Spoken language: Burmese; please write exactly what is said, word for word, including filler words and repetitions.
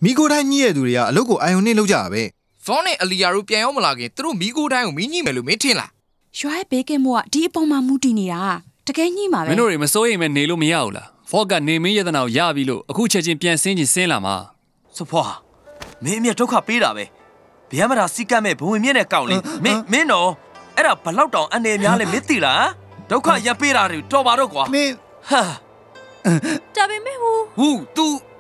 မိကိုတိုင်းညှိရသူတွေကအလုပ်ကိုအာယုံနဲ့လုပ်ကြတာပဲဖောင်းနဲ့အလီယာတို့ပြန်ရောက်မလာခင်သူတို့မိကိုတိုင်းကိုမင်းညှိမယ်လို့မင်းထင်လားရွာရဲ့ဘေးကင်းမို့ကဒီအပေါ်မှာမူတည်နေတာတကယ်ညှိမှာပဲမင်းတို့တွေမစိုးရိမ်မဲ့နေလို့မရဘူးလားဖော့ကနေမင်းရတနာကိုရပြီလို့အခုချက်ချင်းပြန်ဆင်းချင်းဆင်းလာမှာစဖွာမင်းအမြတ်ဒုက္ခပေးတာပဲဗျမ်းမတာစီကတ်မဲ့ဘဝင်မြင့်တဲ့ကောင်လေးမင်းမင်းတော့အဲ့ဒါဘလောက်တောင်အနေများလဲမင်းသိလားဒုက္ခရပ်ပေးတာတွေတော်ပါတော့ကွာမင်းဒါပေမဲ့ဟူဟူ तू